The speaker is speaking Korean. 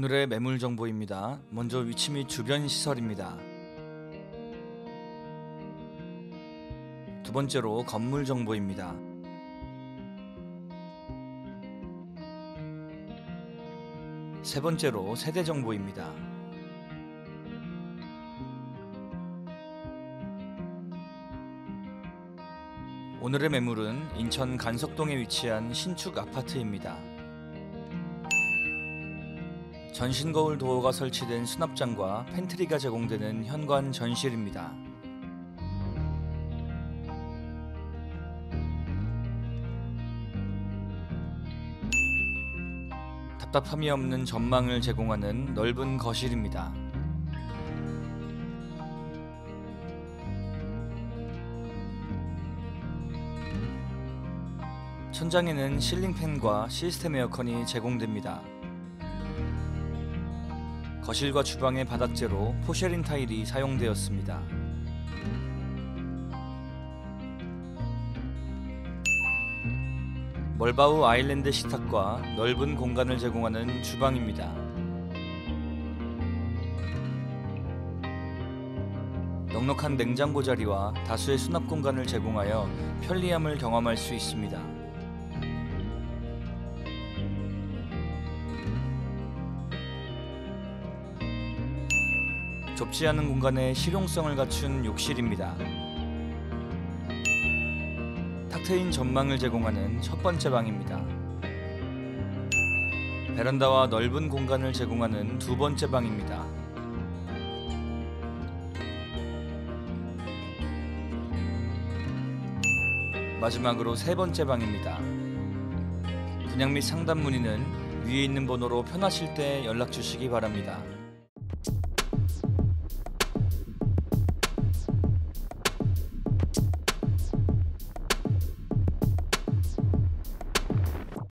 오늘의 매물 정보입니다. 먼저 위치 및 주변 시설입니다. 두 번째로 건물 정보입니다. 세 번째로 세대 정보입니다. 오늘의 매물은 인천 간석동에 위치한 신축 아파트입니다. 전신 거울 도어가 설치된 수납장과 팬트리가 제공되는 현관 전실입니다. 답답함이 없는 전망을 제공하는 넓은 거실입니다. 천장에는 실링팬과 시스템 에어컨이 제공됩니다. 거실과 주방의 바닥재로 포쉐린 타일이 사용되었습니다. 멀바우 아일랜드 식탁과 넓은 공간을 제공하는 주방입니다. 넉넉한 냉장고 자리와 다수의 수납 공간을 제공하여 편리함을 경험할 수 있습니다. 좁지 않은 공간에 실용성을 갖춘 욕실입니다. 탁 트인 전망을 제공하는 첫 번째 방입니다. 베란다와 넓은 공간을 제공하는 두 번째 방입니다. 마지막으로 세 번째 방입니다. 분양 및 상담 문의는 위에 있는 번호로 편하실 때 연락 주시기 바랍니다.